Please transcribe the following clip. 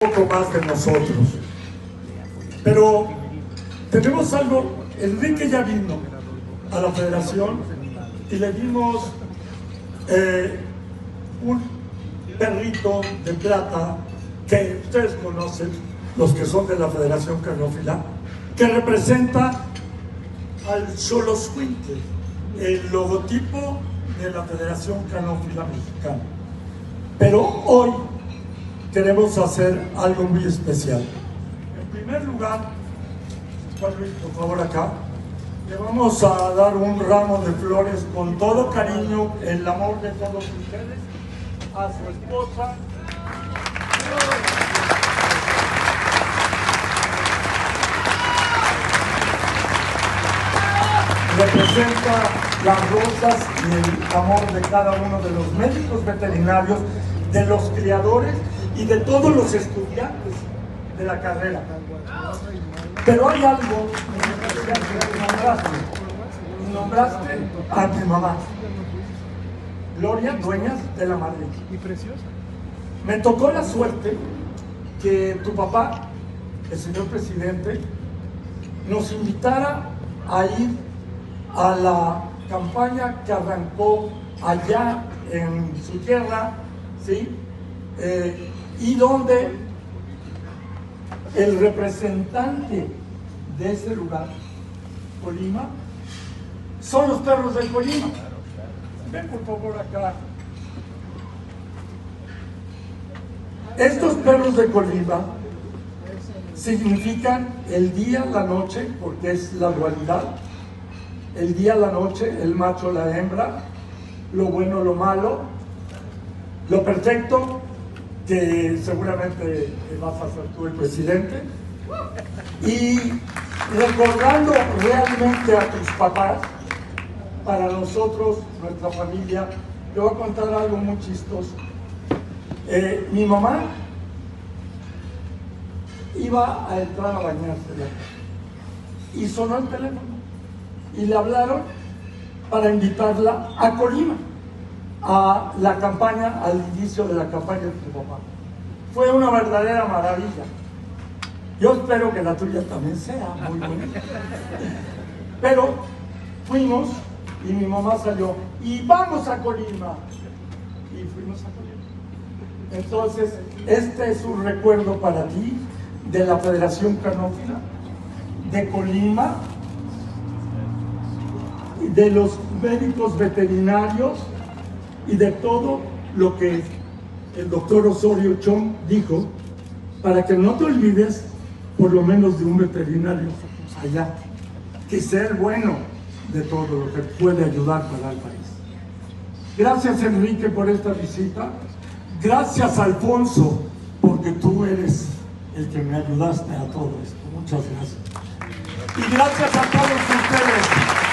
poco más de nosotros. Pero tenemos algo. Enrique ya vino a la federación y le dimos un perrito de plata que ustedes conocen, los que son de la Federación Canófila, que representa al Xoloscuintle, el logotipo de la Federación Canófila Mexicana. Pero hoy queremos hacer algo muy especial. En primer lugar, Juan Luis, por favor, acá, le vamos a dar un ramo de flores con todo cariño, el amor de todos ustedes, a su esposa. Representa las rosas y el amor de cada uno de los médicos veterinarios, de los criadores y de todos los estudiantes de la carrera. Pero hay algo que nombraste a mi mamá, Gloria Dueñas de la Madrid. Y preciosa. Me tocó la suerte que tu papá, el señor presidente, nos invitara a ir a la campaña que arrancó allá en su tierra, ¿sí? Y donde el representante de ese lugar, Colima, son los perros de Colima. Ven por favor acá. Estos perros de Colima significan el día, la noche, porque es la dualidad. El día, la noche, el macho, la hembra, lo bueno, lo malo, lo perfecto, que seguramente vas a ser tú el presidente, y recordando realmente a tus papás, para nosotros, nuestra familia, te voy a contar algo muy chistoso. Mi mamá iba a entrar a bañarse y sonó el teléfono y le hablaron para invitarla a Colima, a la campaña, al inicio de la campaña de tu papá. Fue una verdadera maravilla. Yo espero que la tuya también sea muy buena. Pero fuimos y mi mamá salió y vamos a Colima. Y fuimos a Colima. Entonces, este es un recuerdo para ti de la Federación Canófila, de Colima, de los médicos veterinarios y de todo lo que el doctor Osorio Chong dijo, para que no te olvides por lo menos de un veterinario allá, que ser bueno de todo lo que puede ayudar para el país. Gracias, Enrique, por esta visita. Gracias, Alfonso, porque tú eres el que me ayudaste a todo esto. Muchas gracias. Y gracias a todos ustedes.